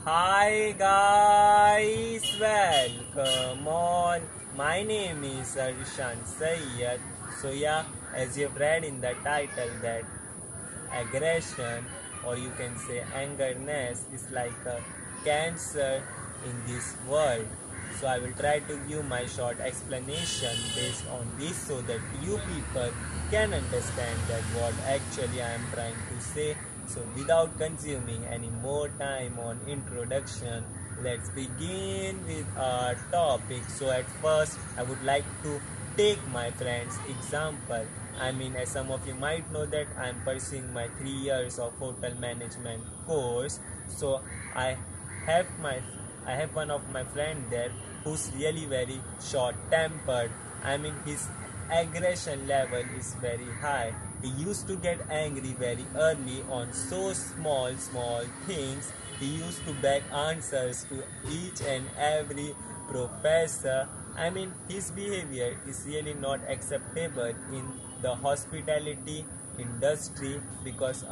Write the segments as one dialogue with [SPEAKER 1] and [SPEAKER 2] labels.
[SPEAKER 1] Hi guys, welcome all. My name is Agression. So yeah, as you've read in the title that aggression or you can say angerness is like a cancer in this world. So I will try to give my short explanation based on this so that you people can understand that what actually I am trying to say. So without consuming any more time on introduction, let's begin with our topic. So at first I would like to take my friend's example. As some of you might know that I am pursuing my 3 years of hotel management course. So I have my I have one of my friend there who's really very short tempered. His aggression level is very high. He used to get angry very early on so small things. He used to beg answers to each and every professor. His behavior is really not acceptable in the hospitality industry because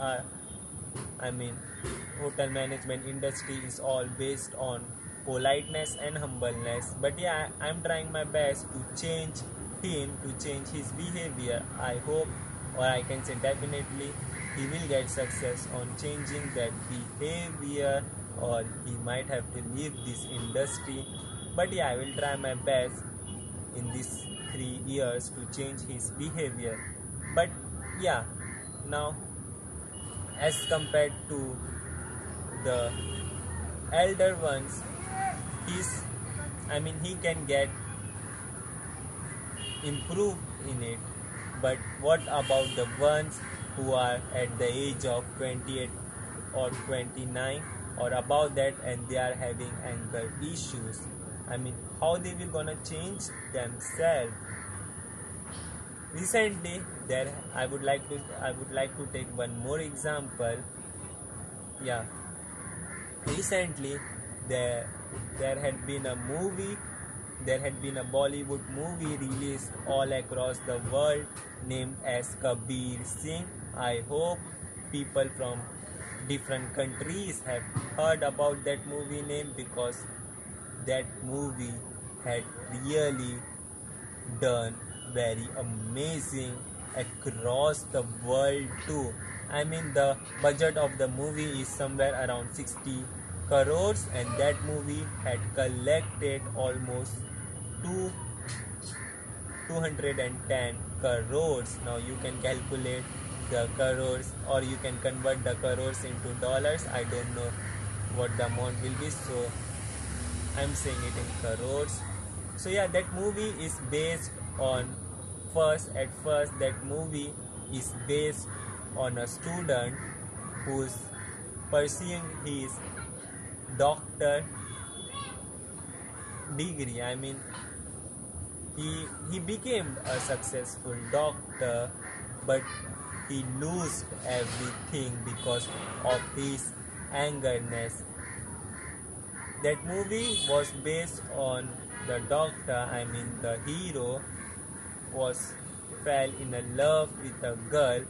[SPEAKER 1] hotel management industry is all based on politeness and humbleness. But yeah, I'm trying my best to change him, to change his behavior. I hope, or I can say definitely, he will get success on changing that behavior, or he might have to leave this industry. But yeah, I will try my best in these 3 years to change his behavior. But yeah, now as compared to the elder ones, he's he can get improved in it. But what about the ones who are at the age of 28 or 29 or above that and they are having anger issues? How they will gonna change themselves? Recently, I would like to take one more example. Yeah, recently there had been a movie. There had been a Bollywood movie released all across the world named as Kabir Singh. I hope people from different countries have heard about that movie name because that movie had really done very amazing across the world too. The budget of the movie is somewhere around 60 crores and that movie had collected almost 210 crores. Now you can calculate the crores or you can convert the crores into dollars. I don't know what the amount will be, so I'm saying it in crores. So yeah, that movie is based on at first that movie is based on a student who's pursuing his doctor degree. He became a successful doctor, but he lost everything because of his angerness. That movie was based on the doctor. The hero fell in love with a girl.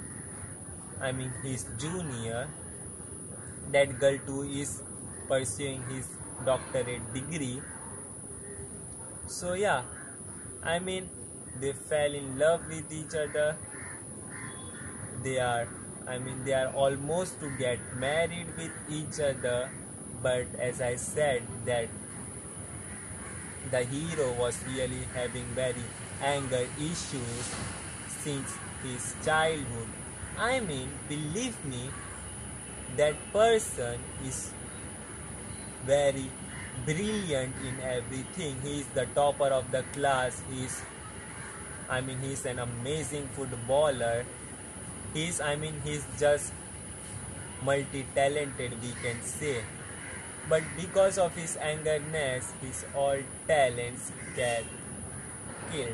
[SPEAKER 1] His junior. That girl too is pursuing his doctorate degree. So yeah, they fell in love with each other. They are almost to get married with each other. But as I said that the hero was really having very anger issues since his childhood. Believe me, that person is very brilliant in everything. He is the topper of the class. He's an amazing footballer. He's just multi-talented, we can say. But because of his angerness, his all talents get killed.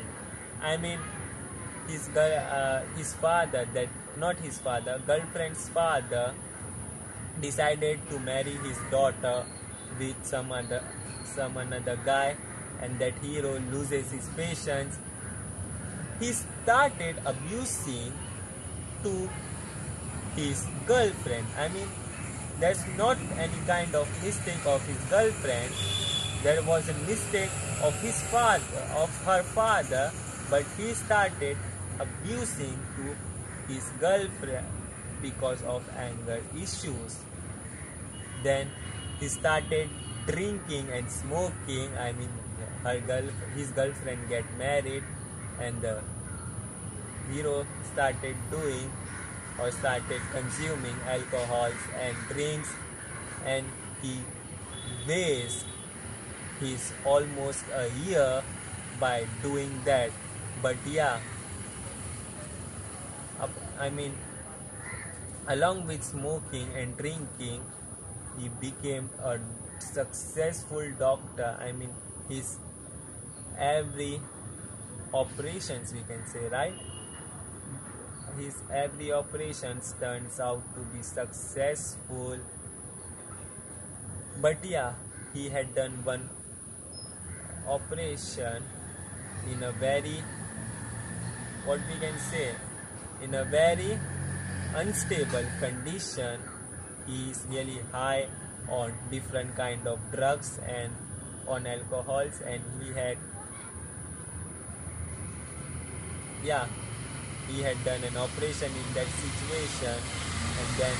[SPEAKER 1] His father, girlfriend's father, decided to marry his daughter with some another guy, and that hero loses his patience. He started abusing to his girlfriend. There's not any kind of mistake of his girlfriend. There was a mistake of his father, of her father, but he started abusing to his girlfriend because of anger issues. Then he started drinking and smoking. His girlfriend get married, and the hero started doing or started consuming alcohols and drinks, and he wasted his almost a year by doing that. But yeah, I mean, along with smoking and drinking, he became a successful doctor. His every operations, we can say, right? His every operations turns out to be successful. But yeah, he had done one operation in a very, what we can say, in a very unstable condition. He is really high on different kind of drugs and on alcohols, and he had done an operation in that situation. And then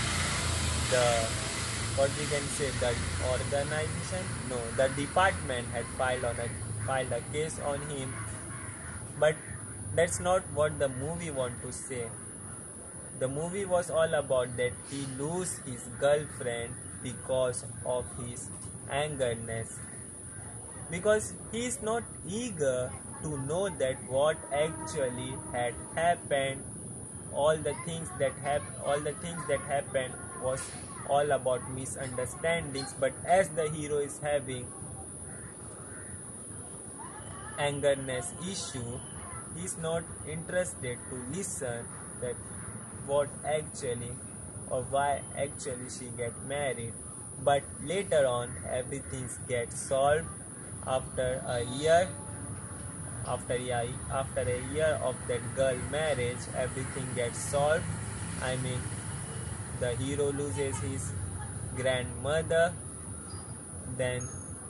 [SPEAKER 1] the department had filed a case on him. But that's not what the movie want to say. The movie was all about that he lose his girlfriend because of his angerness, because he is not eager to know that what actually had happened. All the things that happened was all about misunderstandings. But as the hero is having angerness issue, he is not interested to listen that what actually or why actually she get married. But later on, everything gets solved after a year. After a year of that girl marriage, everything gets solved. The hero loses his grandmother. Then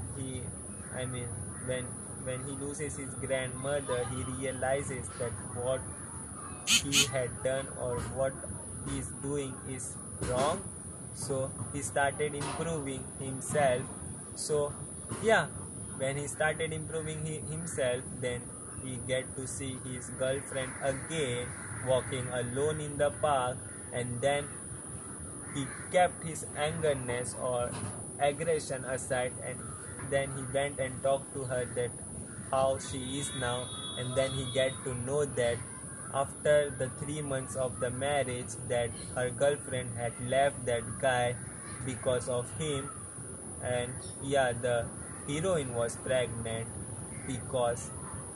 [SPEAKER 1] when he loses his grandmother, he realizes that what he had done or what he is doing is wrong. So he started improving himself. So yeah, when he started improving himself, then he get to see his girlfriend again walking alone in the park. And then he kept his angerness or aggression aside, and then he went and talked to her that how she is now. And then he get to know that after the 3 months of the marriage, that her girlfriend had left that guy because of him. And yeah, the heroine was pregnant because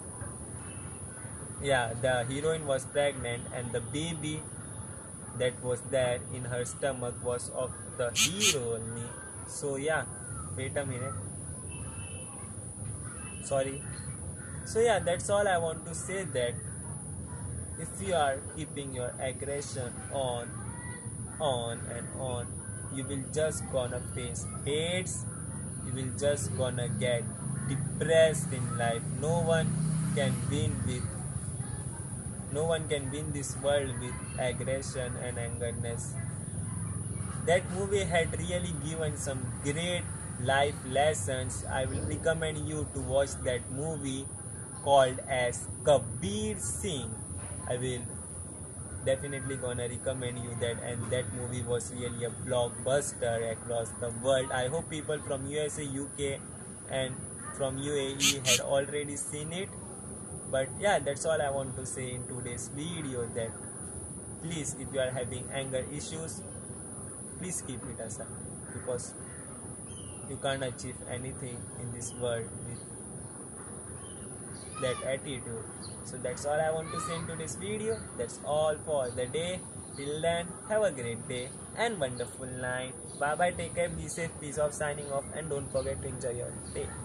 [SPEAKER 1] and the baby that was there in her stomach was of the hero only. So yeah, wait a minute, sorry. So yeah, that's all I want to say, that if you are keeping your aggression on and on, you will just gonna face hates. You will just gonna get depressed in life. No one can win this world with aggression and angerness. That movie had really given some great life lessons. I will recommend you to watch that movie called as Kabir Singh. I will definitely gonna recommend you that. And that movie was really a blockbuster across the world. I hope people from USA, UK and from UAE had already seen it. But yeah, that's all I want to say in today's video, that please, if you are having anger issues, please keep it aside, because you can't achieve anything in this world with that attitude. So that's all I want to say in today's video. That's all for the day. Till then, have a great day and wonderful night. Bye bye, take care, be safe, peace off, signing off, and don't forget to enjoy your day.